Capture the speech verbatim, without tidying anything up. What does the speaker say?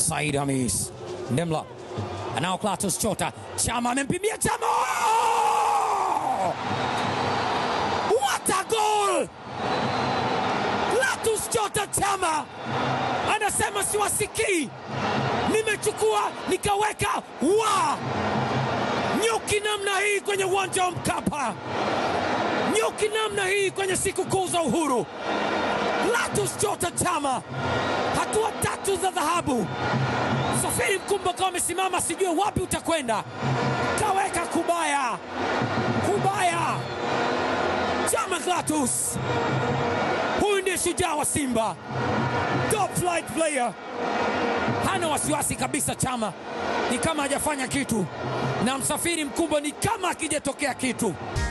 Said Hamis Ndemla anao Clatous Chota, Chama amempimia Chama. What a goal! Clatous Chota Chama anasema siwasikii, nimechukua nikaweka. Wa nyuki namna hii kwenye uwanja wa Mkapa, nyuki namna hii kwenye siku kuu za uhuru. Clatous Chota Chama, hatua tatu za dhahabu. Msafiri Mkumbo kama amesimama sijue wapi utakwenda, kaweka kubaya kubaya. Chama Clatous, huyu ndiye shujaa wa Simba, top flight player. Hana wasiwasi kabisa Chama, ni kama hajafanya kitu, na Msafiri Mkumbo ni kama akijatokea kitu.